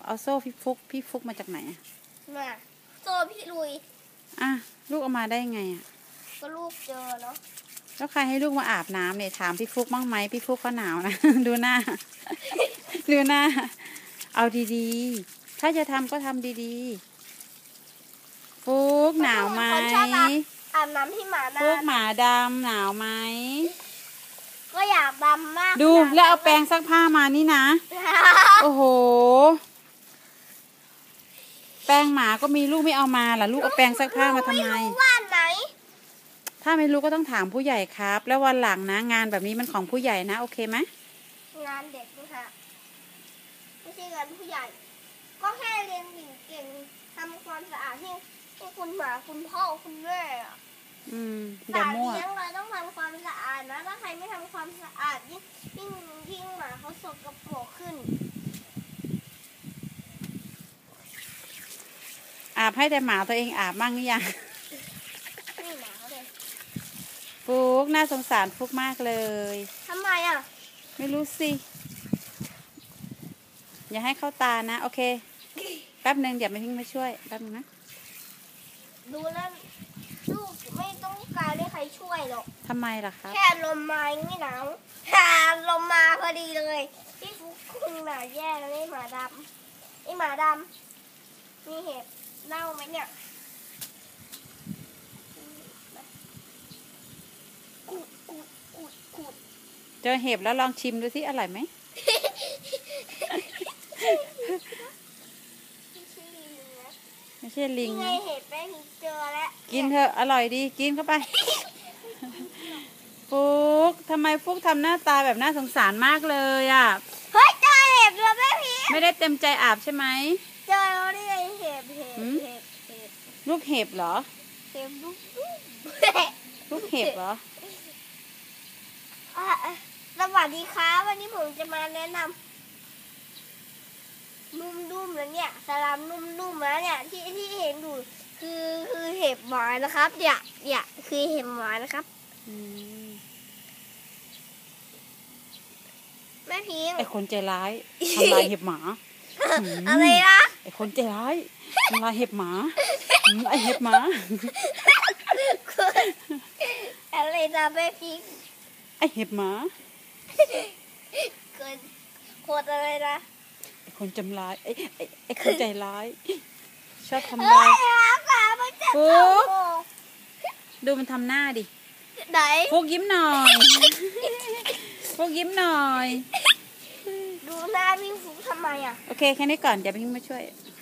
เอาโซ่พี่ฟุกมาจากไหนอ่ะน่ะโซ่พี่ลุยอ่ะลูกเอามาได้ไงอ่ะก็ลูกเจอเนาะแล้วใครให้ลูกมาอาบน้ำเนี่ยถามพี่ฟุกบ้างไหมพี่ฟุกก็หนาวนะ ดูหน้า ดูหน้าเอาดีๆถ้าจะทำก็ทำดีๆฟุกหนาวไหมอาบน้ำที่หมาดำฟุกหมาดำหนาวไหมก็อยากดำมากดูแล้วเอาแปรงซักผ้ามานี่นะ โอ้โหแปรงหมาก็มีลูกไม่เอามาล่ะลูกเอาแปรงซักผ้ามาทำไมไม่รู้ว่าไหนถ้าไม่รู้ก็ต้องถามผู้ใหญ่ครับแล้ววันหลังนะงานแบบนี้มันของผู้ใหญ่นะโอเคไหมงานเด็กนะคะไม่ใช่งานผู้ใหญ่ก็แค่เรียนเก่งทำความสะอาดให้คุณหมาคุณพ่อคุณแม่อย่ามั่วเลี้ยงเราต้องทำความสะอาดนะถ้าใครไม่ทำความสะอาดยิ่งหมาเขาสกปรกขึ้นอาบให้แต่หมาตัวเองอาบบ้างหรือยังนี่หมาเขาเลยฟุกน่าสงสารฟุกมากเลยทำไมอ่ะไม่รู้สิอย่าให้เข้าตานะโอเคแป๊บนึงเดี๋ยวแม่พิงมาช่วยแป๊บนึงนะดูแล้วลูกไม่ต้องการให้ใครช่วยหรอกทำไมล่ะครับแค่ลมมาไม่หนาวลมมาพอดีเลยพี่ฟุกคุณหนาแย่แล้วไอ้หมาดำมีเห็บเน่าไหมเนี่ยขุดเจอเห็บแล้วลองชิมดูที่อร่อยไหมไม่ใช่ลิงนะเห็บแม่เจอแล้วกินเถอะอร่อยดีกินเข้าไปฟุกทำไมฟุกทำหน้าตาแบบน่าสงสารมากเลยอ่ะเฮ้ยเจอเห็บแล้วแม่พี่ไม่ได้เต็มใจอาบใช่ไหมเจอแล้วนี่ไงเห็บลูกเห็บเหรอเห็บลูกเห็บเหรอสวัสดีครับวันนี้ผมจะมาแนะนำนุ่มๆแล้วเนี่ยสลามนุ่มๆแล้วเนี่ยที่เห็นอยู่คือเห็บหมานะครับเนี่ยคือเห็บหมานะครับแม่พิงไอคนใจร้ายทำลายเห็บหมาอะไรนะไอคนใจร้ายทำลายเห็บหมาไอเห็บหมาอะไรนะแม่พิงไอเห็บหมาเกินโคตรอะไรนะไอคนจำร้ายไอคนใจร้ายชอบทำลายฟุกดูมันทำหน้าดิไหนฟุกยิ้มหน่อยฟุกยิ้มหน่อยดูหน้าพี่ฟุกทำไมอ่ะโอเคแค่นี้ก่อนเดี๋ยวพี่มาช่วย